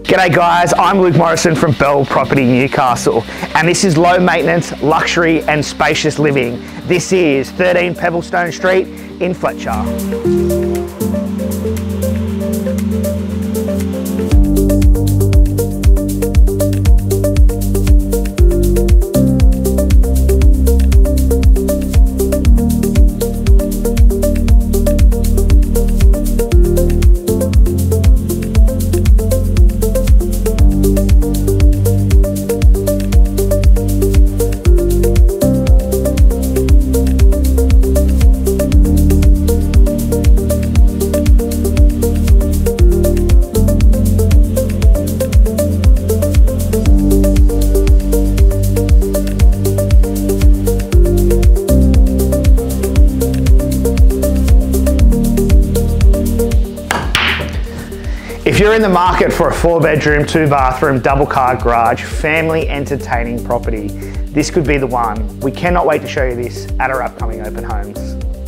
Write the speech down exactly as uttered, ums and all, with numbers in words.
G'day guys, I'm Luke Morrison from Bell Property Newcastle, and this is low maintenance, luxury and spacious living. This is thirteen Pebblestone Street in Fletcher. If you're in the market for a four bedroom, two bathroom, double car garage, family entertaining property, this could be the one. We cannot wait to show you this at our upcoming open homes.